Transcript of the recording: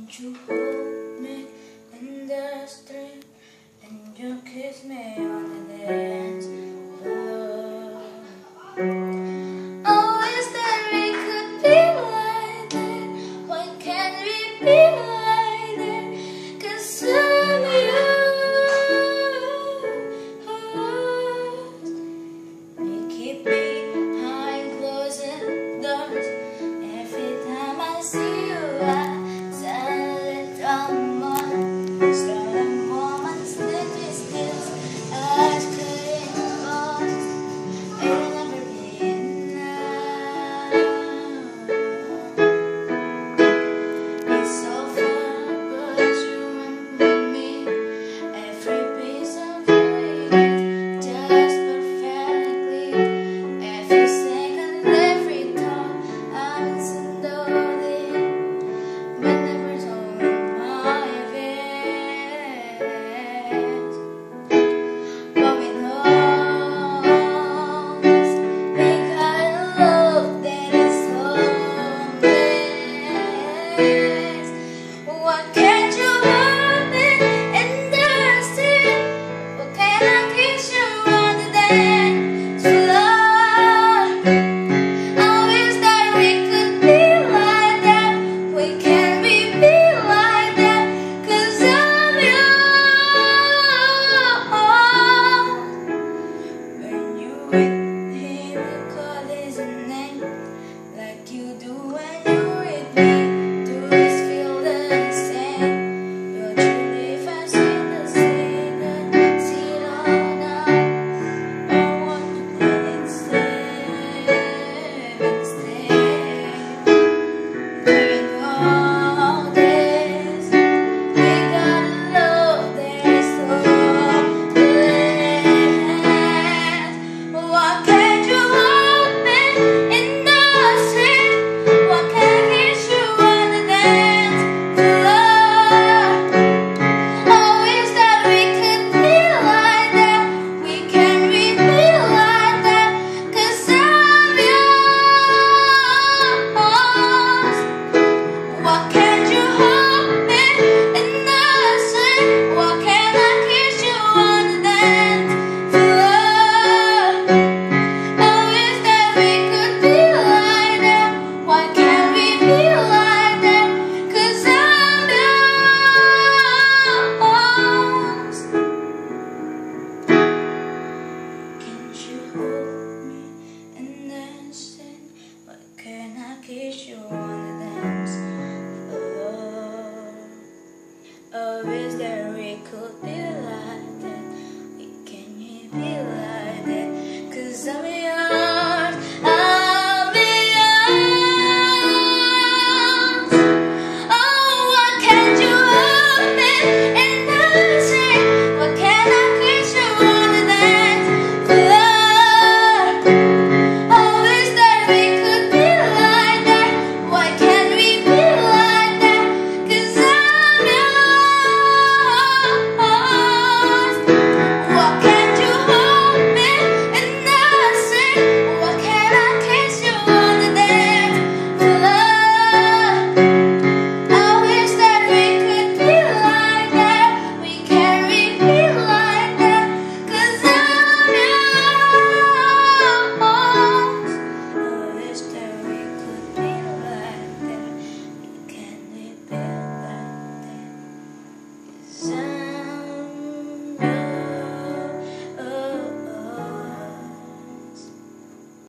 Can't you hold me in the street and you kiss me on the dance floor? Oh, is that we could be like that? Why can't we be like that? 'Cause I'm yours. We keep behind closed doors. Every time I see you, I kiss you on the dance floor. Oh, is there